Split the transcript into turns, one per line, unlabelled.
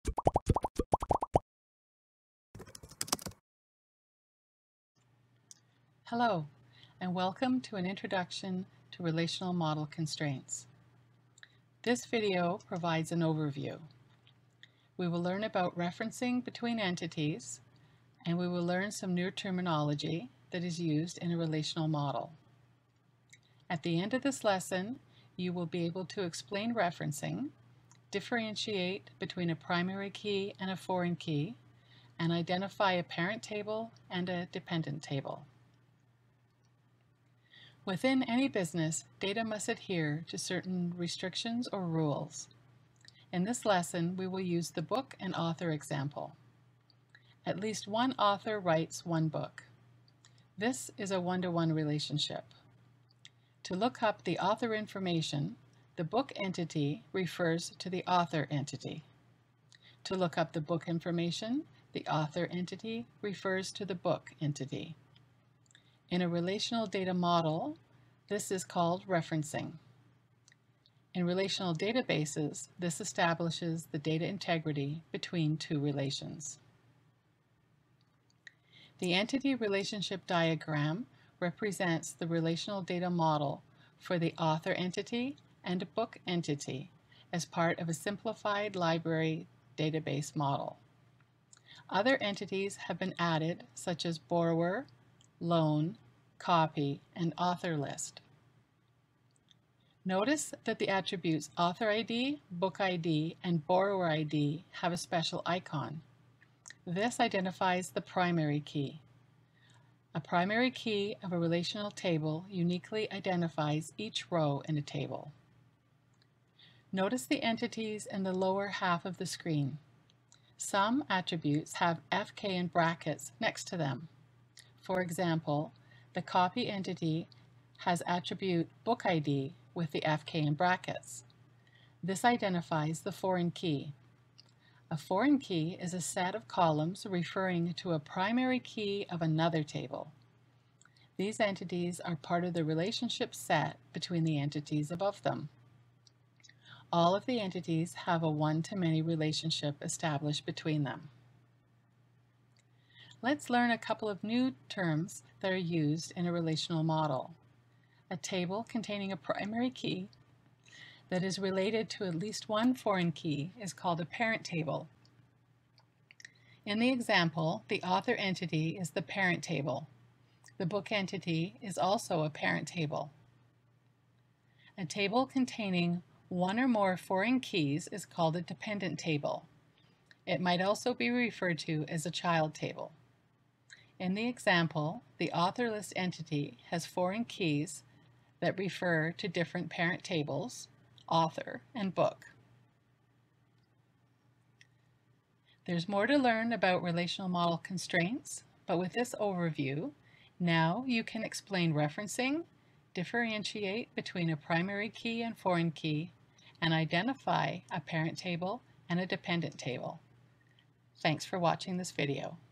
Hello, and welcome to an introduction to relational model constraints. This video provides an overview. We will learn about referencing between entities, and we will learn some new terminology that is used in a relational model. At the end of this lesson, you will be able to explain referencing, differentiate between a primary key and a foreign key, and identify a parent table and a dependent table. Within any business, data must adhere to certain restrictions or rules. In this lesson, we will use the book and author example. At least one author writes one book. This is a one-to-one relationship. To look up the author information, the book entity refers to the author entity. To look up the book information, the author entity refers to the book entity. In a relational data model, this is called referencing. In relational databases, this establishes the data integrity between two relations. The entity relationship diagram represents the relational data model for the author entity and book entity as part of a simplified library database model. Other entities have been added, such as borrower, loan, copy, and author list. Notice that the attributes author ID, book ID, and borrower ID have a special icon. This identifies the primary key. A primary key of a relational table uniquely identifies each row in a table. Notice the entities in the lower half of the screen. Some attributes have FK in brackets next to them. For example, the copy entity has attribute book ID with the FK in brackets. This identifies the foreign key. A foreign key is a set of columns referring to a primary key of another table. These entities are part of the relationship set between the entities above them. All of the entities have a one-to-many relationship established between them. Let's learn a couple of new terms that are used in a relational model. A table containing a primary key that is related to at least one foreign key is called a parent table. In the example, the author entity is the parent table. The book entity is also a parent table. A table containing one or more foreign keys is called a dependent table. It might also be referred to as a child table. In the example, the author list entity has foreign keys that refer to different parent tables, author, and book. There's more to learn about relational model constraints, but with this overview, now you can explain referencing, differentiate between a primary key and foreign key, and identify a parent table and a dependent table. Thanks for watching this video.